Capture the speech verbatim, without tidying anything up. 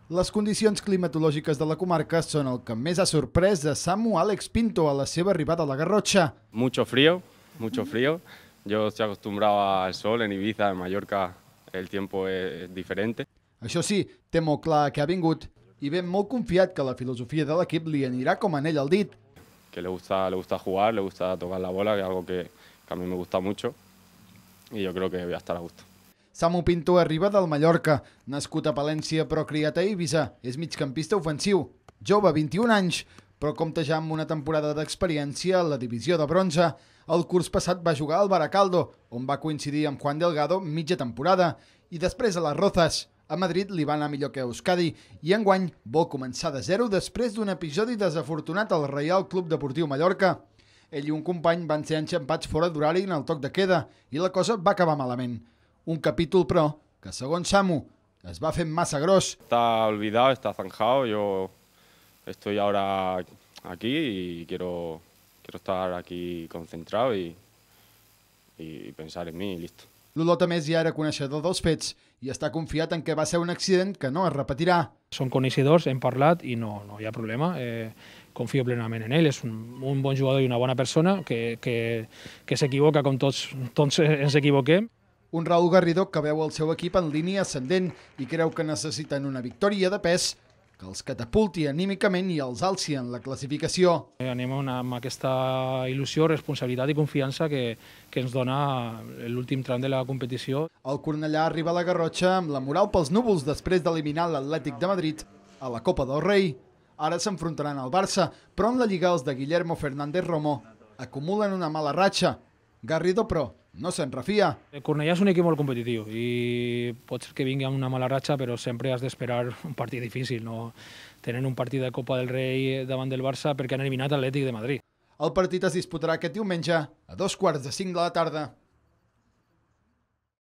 Les condicions climatològiques de la comarca són el que més ha sorprès a Samu Àlex Pinto a la seva arribada a la Garrotxa. Mucho frío, mucho frío. Yo estoy acostumbrado al sol en Ibiza, en Mallorca el tiempo es diferente. Això sí, té molt clar que ha vingut i ben molt confiat que la filosofia de l'equip li anirà com anell al dit. Que le gusta, le gusta jugar, le gusta tocar la bola, que es algo que, que a mí me gusta mucho y yo creo que voy a estar a gusto. Samu Pinto arriba del Mallorca, nascut a Palència però criat a Eivissa. És migcampista ofensiu, jove, vint-i-un anys, però compta ja amb una temporada d'experiència a la divisió de bronze. El curs passat va jugar al Baracaldo, on va coincidir amb Juan Delgado mitja temporada, i després a les Rozas. A Madrid li va anar millor que a Euskadi i enguany vol començar de zero després d'un episodi desafortunat al Reial Club Deportiu Mallorca. Ell i un company van ser enxampats fora d'horari en el toc de queda i la cosa va acabar malament. Un capítol, però, que segons Samu, es va fer massa gros. Está olvidado, está zanjado, yo estoy ahora aquí y quiero, quiero estar aquí concentrado y, y pensar en mí y listo. L'Olot, a més, ja era coneixedor dels fets i està confiat en que va ser un accident que no es repetirà. Són coneixedors, hem parlat i no, no hi ha problema. Eh, confio plenament en ell, és un, un bon jugador i una bona persona que, que, que s'equivoca com tots, tots ens equivoquem. Un Raúl Garrido que veu el seu equip en línia ascendent i creu que necessiten una victòria de pes que els catapulti anímicament i els alci en la classificació. Eh, anem amb aquesta il·lusió, responsabilitat i confiança que, que ens dona l'últim tram de la competició. El Cornellà arriba a la Garrotxa amb la moral pels núvols després d'eliminar l'Atlètic de Madrid a la Copa del Rei. Ara s'enfrontaran al Barça, però en la Lliga els de Guillermo Fernández Romo acumulen una mala ratxa. Garrido, però, no se'n refia. El Cornellà és un equip molt competitiu i pot ser que vingui amb una mala ratxa, però sempre has d'esperar un partit difícil. No? Tenen un partit de Copa del Rei davant del Barça perquè han eliminat l'Atlètic de Madrid. El partit es disputarà aquest diumenge a dos quarts de cinc de la tarda.